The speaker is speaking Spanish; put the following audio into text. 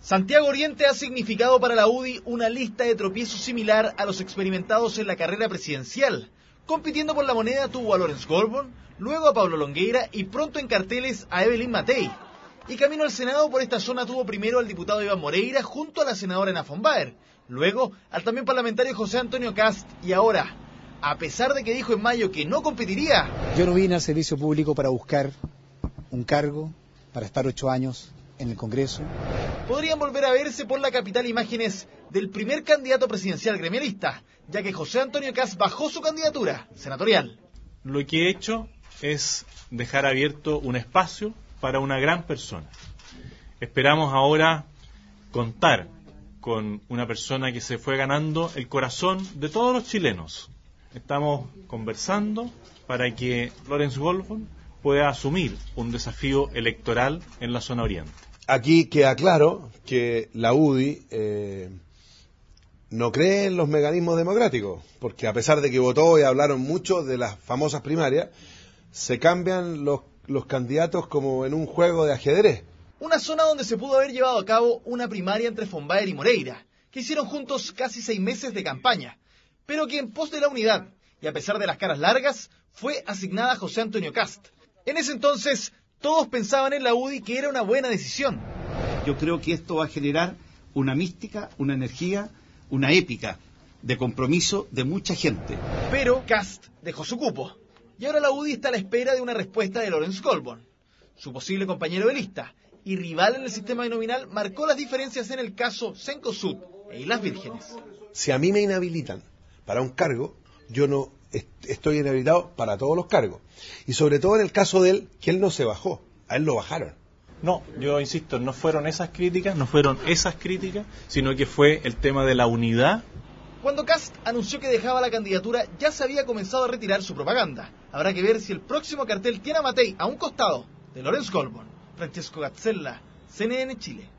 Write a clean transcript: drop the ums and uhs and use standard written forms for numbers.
Santiago Oriente ha significado para la UDI una lista de tropiezos similar a los experimentados en la carrera presidencial. Compitiendo por la moneda tuvo a Lorenz Goldborn, luego a Pablo Longueira y pronto en carteles a Evelyn Matei. Y camino al Senado por esta zona tuvo primero al diputado Iván Moreira junto a la senadora Ana von Baer, luego al también parlamentario José Antonio Kast y ahora, a pesar de que dijo en mayo que no competiría. Yo no vine al servicio público para buscar un cargo, para estar 8 años en el Congreso. Podrían volver a verse por la capital imágenes del primer candidato presidencial gremialista, ya que José Antonio Kast bajó su candidatura senatorial. Lo que he hecho es dejar abierto un espacio para una gran persona. Esperamos ahora contar con una persona que se fue ganando el corazón de todos los chilenos. Estamos conversando para que Lorenz Goldborn pueda asumir un desafío electoral en la zona oriente. Aquí queda claro que la UDI no cree en los mecanismos democráticos, porque a pesar de que votó y hablaron mucho de las famosas primarias, se cambian los candidatos como en un juego de ajedrez. Una zona donde se pudo haber llevado a cabo una primaria entre von Baer y Moreira, que hicieron juntos casi 6 meses de campaña, pero que en pos de la unidad, y a pesar de las caras largas, fue asignada a José Antonio Kast. En ese entonces, todos pensaban en la UDI que era una buena decisión. Yo creo que esto va a generar una mística, una energía, una épica de compromiso de mucha gente. Pero Kast dejó su cupo, y ahora la UDI está a la espera de una respuesta de Lorenz Goldborn. Su posible compañero de lista y rival en el sistema binominal marcó las diferencias en el caso Cencosud e Islas Vírgenes. Si a mí me inhabilitan para un cargo, yo no estoy inhabilitado para todos los cargos. Y sobre todo en el caso de él, que él no se bajó, a él lo bajaron. No, yo insisto, no fueron esas críticas, sino que fue el tema de la unidad. Cuando Kast anunció que dejaba la candidatura, ya se había comenzado a retirar su propaganda. Habrá que ver si el próximo cartel tiene a Matei a un costado de Lorenz Goldborn. Francesco Gazzella, CNN Chile.